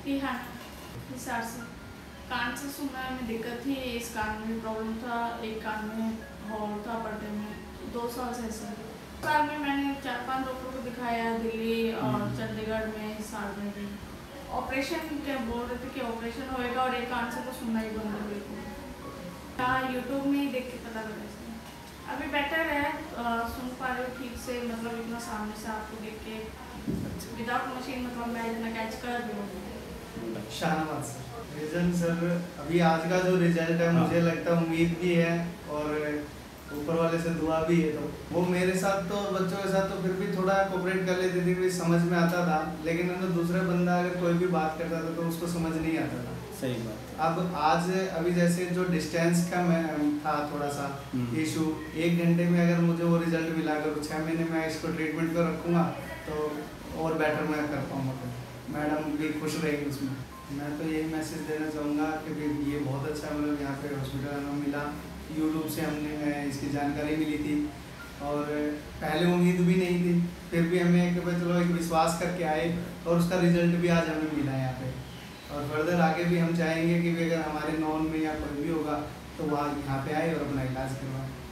कि हाँ हिसार से कान से सुनने में दिक्कत थी, इस कान में प्रॉब्लम था, एक कान में हॉल था पढ़ने में 2 साल से ऐसा। साल में मैंने 4-5 डॉक्टर को दिखाया, दिल्ली और चंडीगढ़ में, हिसार में भी। ऑपरेशन क्या बोल रहे थे कि ऑपरेशन होएगा और एक कान से तो सुनना ही बंद हो गई। हाँ यूट्यूब में ही देख के पता लगा इसमें। अभी बेटर है, सुन पा रहे हो ठीक से, मतलब इतना सामने से आपको देख के विदाउट मशीन, मतलब मैं इतना कैच कर रही हूँ। शाहनवाज सर, रिजल्ट सर अभी आज का जो रिजल्ट है मुझे लगता है उम्मीद भी है और ऊपर वाले से दुआ भी है। तो वो मेरे साथ तो बच्चों के साथ तो फिर भी थोड़ा कोऑपरेट कर लेती थी, समझ में आता था, लेकिन अगर दूसरा बंदा अगर कोई भी बात करता था तो उसको समझ नहीं आता था। सही बात। अब आज अभी जैसे जो डिस्टेंस का मैं था थोड़ा सा इशू, 1 घंटे में अगर मुझे वो रिजल्ट मिला, अगर 6 महीने में इसको ट्रीटमेंट को रखूँगा तो और बेटर मैं कर पाऊँगा। मैडम भी खुश रहेगी उसमें। मैं तो यही मैसेज देना चाहूँगा कि ये बहुत अच्छा मतलब यहाँ पे हॉस्पिटल हमें मिला, यूट्यूब से हमने इसकी जानकारी मिली थी और पहले उम्मीद भी नहीं थी, फिर भी हमें कि चलो एक विश्वास करके आए और उसका रिजल्ट भी आज हमें मिला यहाँ पे। और फर्दर आगे भी हम चाहेंगे कि अगर हमारे नॉन में या कोई भी होगा तो वहाँ यहाँ पे आए और अपना इलाज करवाएं।